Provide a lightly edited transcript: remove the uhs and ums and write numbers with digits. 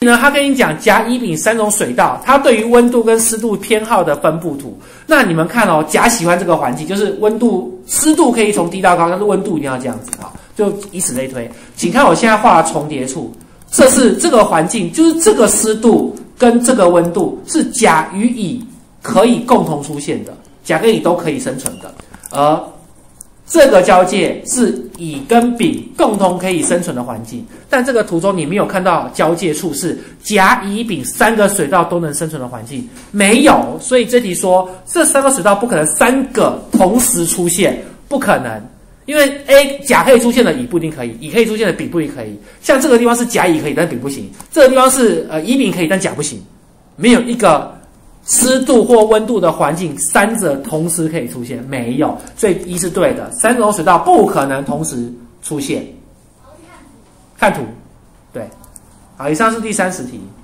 呢，他跟你讲甲、乙、丙三种水道，它对于温度跟湿度偏好的分布图。那你们看哦，甲喜欢这个环境，就是温度、湿度可以从低到高，但是温度一定要这样子啊，就以此类推。请看我现在画的重叠处，这是这个环境，就是这个湿度跟这个温度是甲与乙可以共同出现的，甲跟乙都可以生存的，而这个交界是乙跟丙共同可以生存的环境，但这个图中你没有看到交界处是甲、乙、丙三个水道都能生存的环境，没有。所以这题说这三个水道不可能三个同时出现，不可能，因为 A 甲可以出现的，乙不一定可以；乙可以出现的，丙不一定可以。像这个地方是甲乙可以，但丙不行；这个地方是乙丙可以，但甲不行。没有一个湿度或温度的环境，三者同时可以出现，没有，所以一是对的，三种水道不可能同时出现。看图，对，好，以上是第30题。